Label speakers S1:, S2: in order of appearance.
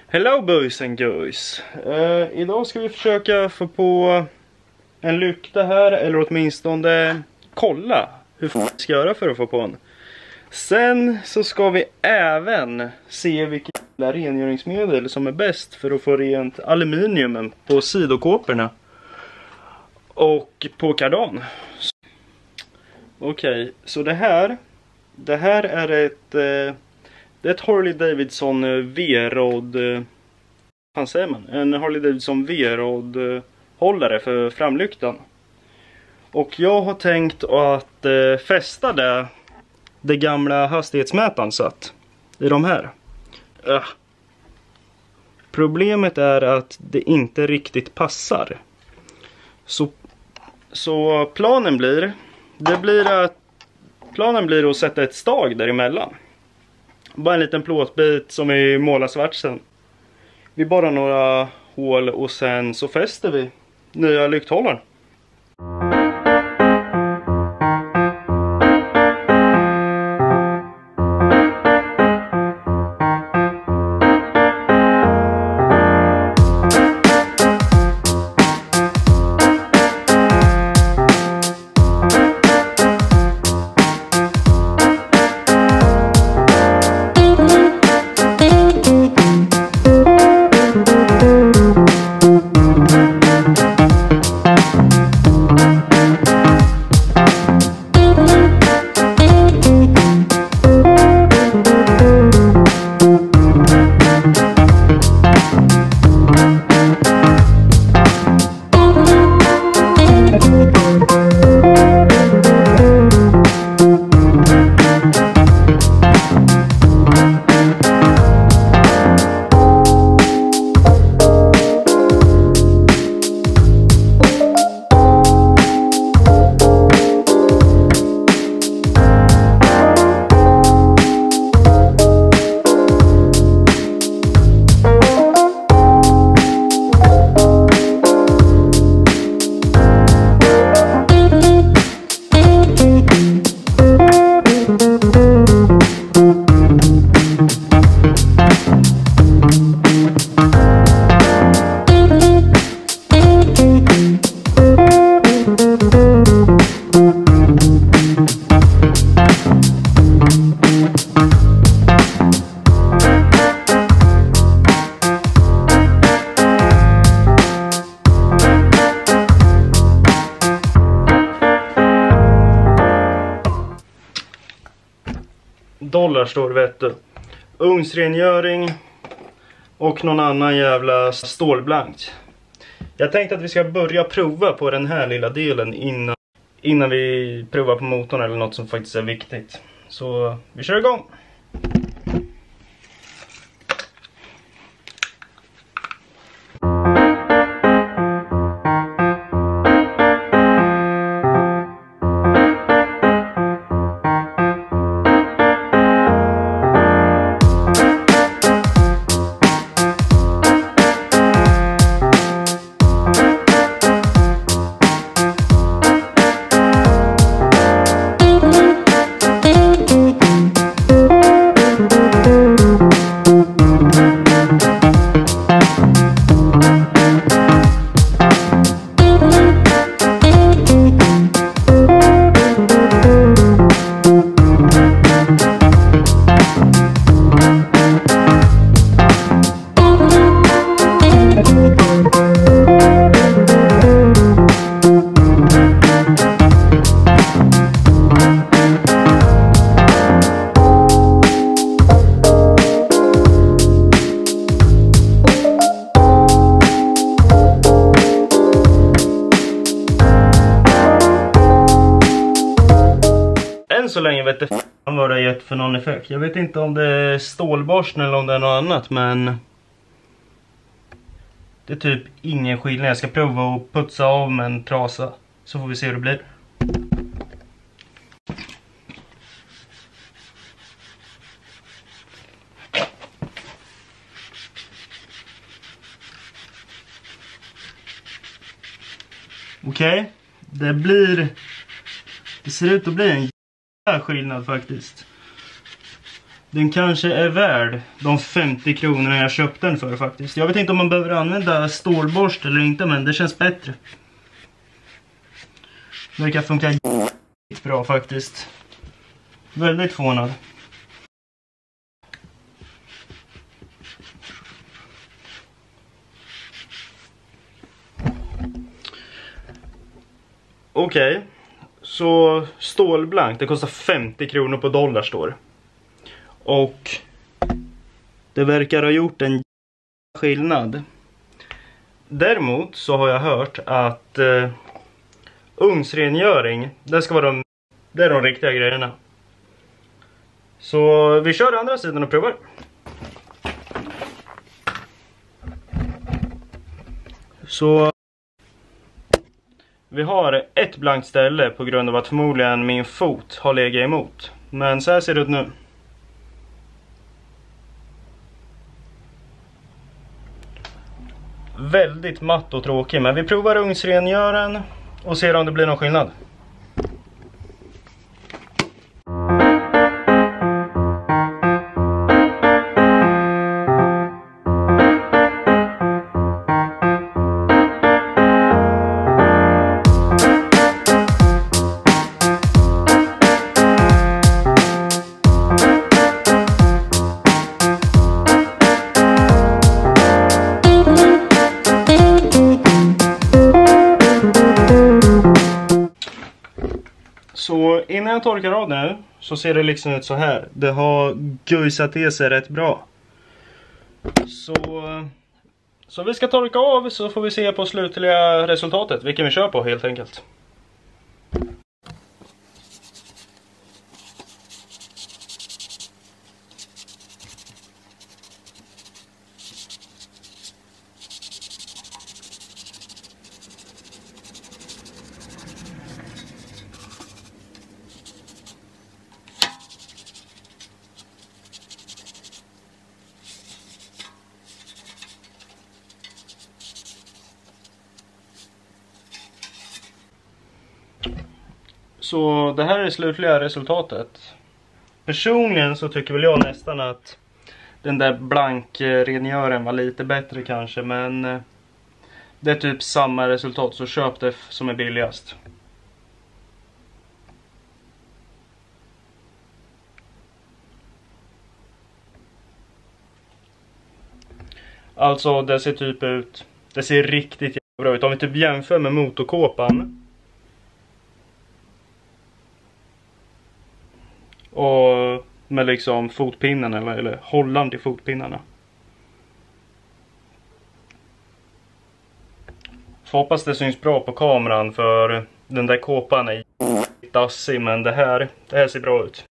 S1: Hello boys and girls. Idag ska vi försöka få på en lykta här, eller åtminstone kolla hur vi ska göra för att få på en. Sen så ska vi även se vilket rengöringsmedel som är bäst för att få rent aluminium på sidokåporna och på kardan. Okej, så det här är ett Harley Davidson V-rod, vad säger man? En Harley Davidson V-rod hållare för framlyktan. Och jag har tänkt att fästa det gamla hastighetsmätaren satt i de här. Problemet är att det inte riktigt passar. Så planen blir att sätta ett stag däremellan. Bara en liten plåtbit som är målarsvart sen. Vi borrar några hål och sen så fäster vi nya lykthållaren. Dollar står vet du. Ugnsrengöring och någon annan jävla stålblankt. Jag tänkte att vi ska börja prova på den här lilla delen innan vi provar på motorn eller något som faktiskt är viktigt. Så vi kör igång. Så länge vet jag vad det har gett för någon effekt. Jag vet inte om det är stålborsten eller om det är något annat, men det är typ ingen skillnad. Jag ska prova att putsa av med en trasa, så får vi se hur det blir. Okej, det ser ut att bli en skillnad faktiskt. Den kanske är värd de 50 kronorna jag köpte den för faktiskt. Jag vet inte om man behöver använda stålborst eller inte, men det känns bättre. Det verkar funka bra faktiskt. Väldigt förvånad. Okej. Så stålblank, det kostar 50 kronor på Dollar står. Och det verkar ha gjort en skillnad. Däremot så har jag hört att ugnsrengöring, det ska vara det är de riktiga grejerna. Så vi kör andra sidan och provar. Så vi har ett blankt ställe på grund av att förmodligen min fot har legat emot. Men så här ser det ut nu. Väldigt matt och tråkig, men vi provar ugnsrengören och ser om det blir någon skillnad. Så innan jag torkar av nu så ser det liksom ut så här. Det har gujsat till sig rätt bra. Så vi ska torka av så får vi se på slutliga resultatet. Vilken vi kör på helt enkelt. Så det här är det slutliga resultatet. Personligen så tycker väl jag nästan att den där blankrengören var lite bättre kanske. Men det är typ samma resultat, så köp det som är billigast. Alltså det ser typ ut, det ser riktigt bra ut. Om vi typ jämför med motorkåpan och med liksom fotpinnarna eller hållande i fotpinnarna. Får hoppas det syns bra på kameran, för den där kåpan är dassig, men det här ser bra ut.